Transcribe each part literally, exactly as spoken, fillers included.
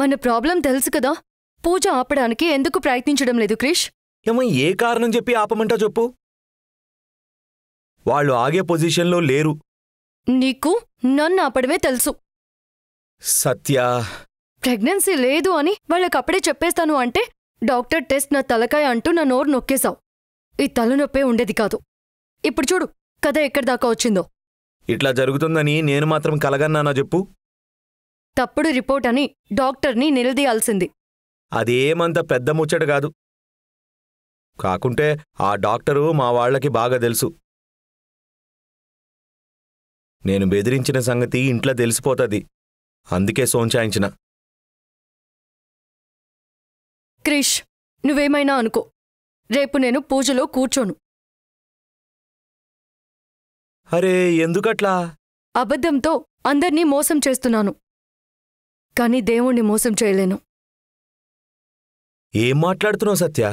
మన ప్రాబ్లం తెలుసు కదా, పూజ ఆపడానికి ఎందుకు ప్రయత్నించడం లేదు క్రిష్? ఏమో ఏ కారణం చెప్పి ఆపమంటా చెప్పు. వాళ్ళు ఆగే పొజిషన్లో లేరు. నీకు నన్ను ఆపడమే తెలుసు. సత్య, ప్రెగ్నెన్సీ లేదు అని వాళ్ళకప్పుడే చెప్పేస్తాను అంటే డాక్టర్ టెస్ట్ నా తలకాయ అంటూ నా నోరు నొక్కేశావు. ఈ తలనొప్పే ఉండేది కాదు. ఇప్పుడు చూడు కథ ఎక్కడిదాకా వచ్చిందో. ఇట్లా జరుగుతుందని నేను మాత్రం కలగన్నానా చెప్పు? తప్పుడు రిపోర్ట్ అని డాక్టర్ని నిలదీయాల్సింది. అదేమంత పెద్ద ముచ్చట కాదు. కాకుంటే ఆ డాక్టరు మా వాళ్లకి బాగా తెలుసు. నేను బెదిరించిన సంగతి ఇంట్లో తెలిసిపోతుంది. అందుకే సోంచాయించిన. క్రిష్, నువ్వేమైనా అనుకో, రేపు నేను పూజలో కూర్చోను. అరే ఎందుకట్లా? అబద్ధంతో అందర్నీ మోసం చేస్తున్నాను, కాని దేవుణ్ణి మోసం చేయలేను. ఏం మాట్లాడుతున్నావు సత్య?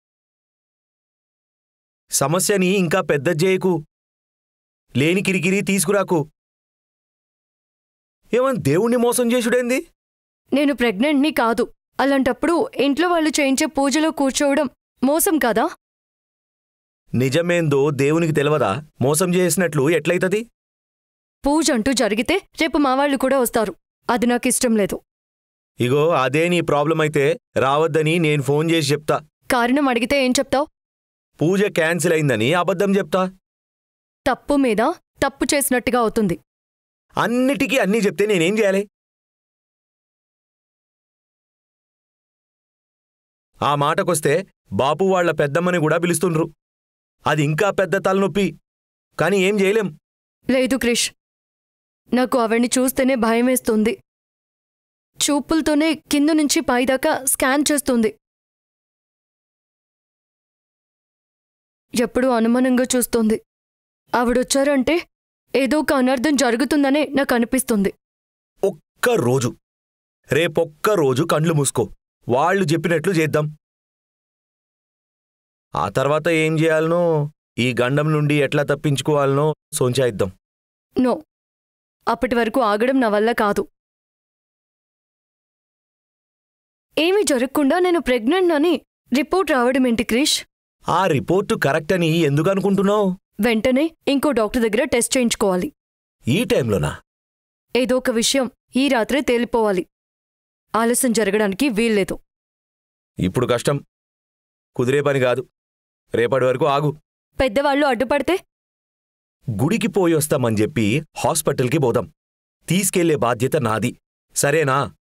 సమస్యని ఇంకా పెద్ద చేయకు. లేని కిరికిరి తీసుకురాకు. ఏమని దేవుణ్ణి మోసం చేసుడేంది? నేను ప్రెగ్నెంట్ని కాదు. అలాంటప్పుడు ఇంట్లో వాళ్ళు చేయించే పూజలో కూర్చోవడం మోసం కాదా? నిజమేందో దేవునికి తెలవదా? మోసం చేసినట్లు ఎట్లయితది? పూజ అంటూ జరిగితే రేపు మావాళ్లు కూడా వస్తారు. అది నాకిష్టం లేదు. ఇగో అదే నీ ప్రాబ్లం అయితే రావద్దని నేను ఫోన్ చేసి చెప్తా. కారణం అడిగితే ఏం చెప్తావ్? పూజ క్యాన్సిల్ అయిందని అబద్ధం చెప్తా. తప్పు మీద తప్పు చేసినట్టుగా అవుతుంది. అన్నిటికీ అన్నీ చెప్తే నేనేం చేయాలి? ఆ మాటకొస్తే బాపు వాళ్ల పెద్దమ్మని కూడా పిలుస్తుండ్రు. అది ఇంకా పెద్ద తలనొప్పి. కాని ఏం చేయలేం. లేదు క్రిష్, నాకు అవన్నీ చూస్తేనే భయమేస్తుంది. చూపులతోనే కింద నుంచి పైదాకా స్కాన్ చేస్తుంది. ఎప్పుడూ అనుమానంగా చూస్తోంది. ఆవిడొచ్చారంటే ఏదో ఒక అనర్థం జరుగుతుందనే నాకు అనిపిస్తుంది. ఒక్కరోజు రేపొక్కరోజు కండ్లు మూసుకో. వాళ్ళు చెప్పినట్లు చేద్దాం. ఆ తర్వాత ఏం చేయాలనో, ఈ గండం నుండి ఎట్లా తప్పించుకోవాలనో సోంచాయిద్దాం. నో, అప్పటి వరకు ఆగడం నా వల్ల కాదు. ఏమీ జరగకుండా నేను ప్రెగ్నెంట్ అని రిపోర్ట్ రావడమేంటి క్రిష్? ఆ రిపోర్టు కరెక్ట్ అని ఎందుకనుకుంటున్నావు? వెంటనే ఇంకో డాక్టర్ దగ్గర టెస్ట్ చేయించుకోవాలి. ఈ టైంలోనా? ఏదో ఒక విషయం ఈ రాత్రే తేలిపోవాలి. ఆలస్యం జరగడానికి వీల్లేదు. ఇప్పుడు కష్టం, కుదిరే పని కాదు. రేపటి వరకు ఆగు. పెద్దవాళ్లు అడ్డుపడితే? గుడికి పోయొస్తామని చెప్పి హాస్పిటల్కి పోదాం. తీసుకెళ్లే బాధ్యత నాది, సరేనా?